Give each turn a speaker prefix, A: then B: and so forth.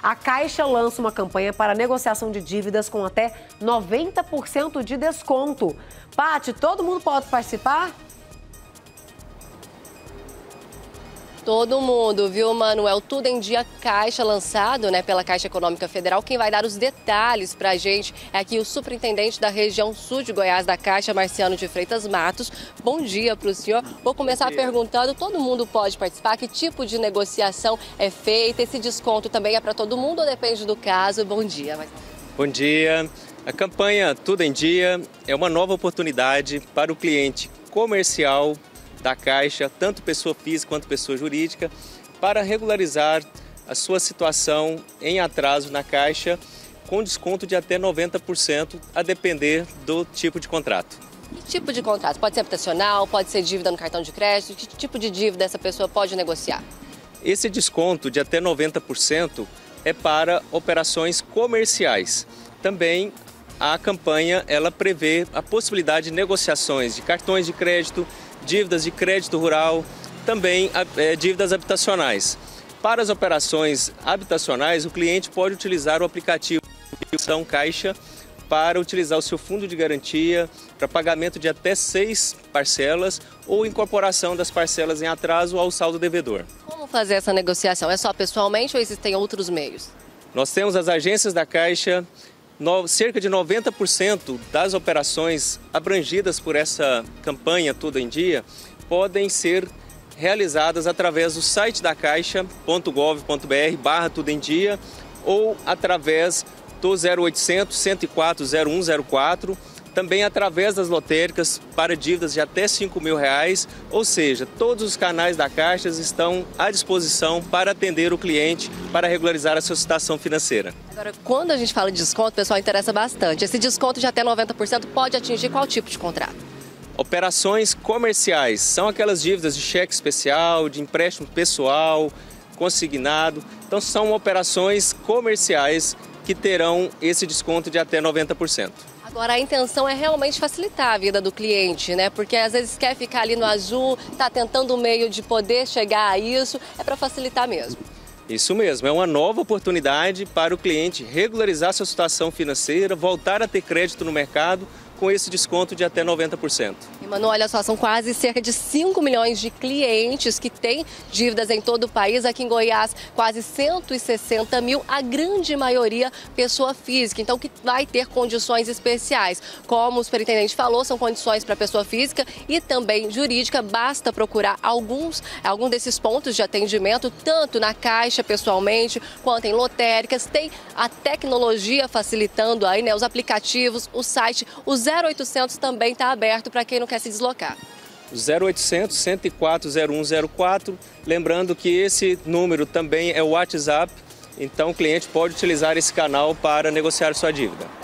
A: A Caixa lança uma campanha para negociação de dívidas com até 90% de desconto. Paty, todo mundo pode participar?
B: Todo mundo, viu, Manuel? Tudo em Dia Caixa, lançado, pela Caixa Econômica Federal. Quem vai dar os detalhes para a gente é aqui o superintendente da região sul de Goiás da Caixa, Marciano de Freitas Matos. Bom dia para o senhor. Vou começar perguntando, todo mundo pode participar? Que tipo de negociação é feita? Esse desconto também é para todo mundo ou depende do caso? Bom dia.
C: Bom dia. A campanha Tudo em Dia é uma nova oportunidade para o cliente comercial da Caixa, tanto pessoa física quanto pessoa jurídica, para regularizar a sua situação em atraso na Caixa com desconto de até 90%, a depender do tipo de contrato.
B: Que tipo de contrato? Pode ser habitacional, pode ser dívida no cartão de crédito? Que tipo de dívida essa pessoa pode negociar?
C: Esse desconto de até 90% é para operações comerciais. Também a campanha ela prevê a possibilidade de negociações de cartões de crédito, dívidas de crédito rural, também dívidas habitacionais. Para as operações habitacionais, o cliente pode utilizar o aplicativo Caixa para utilizar o seu fundo de garantia para pagamento de até 6 parcelas ou incorporação das parcelas em atraso ao saldo devedor.
B: Como fazer essa negociação? É só pessoalmente ou existem outros meios?
C: Nós temos as agências da Caixa. Cerca de 90% das operações abrangidas por essa campanha Tudo em Dia podem ser realizadas através do site da caixa.gov.br/Tudo em Dia ou através do 0800 104 0104, também através das lotéricas para dívidas de até R$5.000, ou seja, todos os canais da Caixa estão à disposição para atender o cliente, para regularizar a sua situação financeira.
B: Agora, quando a gente fala de desconto, o pessoal interessa bastante. Esse desconto de até 90% pode atingir qual tipo de contrato?
C: Operações comerciais são aquelas dívidas de cheque especial, de empréstimo pessoal, consignado. Então, são operações comerciais que terão esse desconto de até 90%.
B: Agora, a intenção é realmente facilitar a vida do cliente, Porque às vezes quer ficar ali no azul, está tentando um meio de poder chegar a isso, é para facilitar mesmo.
C: Isso mesmo, é uma nova oportunidade para o cliente regularizar sua situação financeira, voltar a ter crédito no mercado com esse desconto de até 90%.
B: E, Manu, olha só, são quase cerca de 5 milhões de clientes que têm dívidas em todo o país. Aqui em Goiás, quase 160 mil, a grande maioria pessoa física. Então, que vai ter condições especiais. Como o superintendente falou, são condições para pessoa física e também jurídica. Basta procurar algum desses pontos de atendimento, tanto na Caixa pessoalmente, quanto em lotéricas. Tem a tecnologia facilitando aí, os aplicativos, o site, o 0800 também está aberto para quem não quer se deslocar.
C: 0800 104 0104, lembrando que esse número também é o WhatsApp, então o cliente pode utilizar esse canal para negociar sua dívida.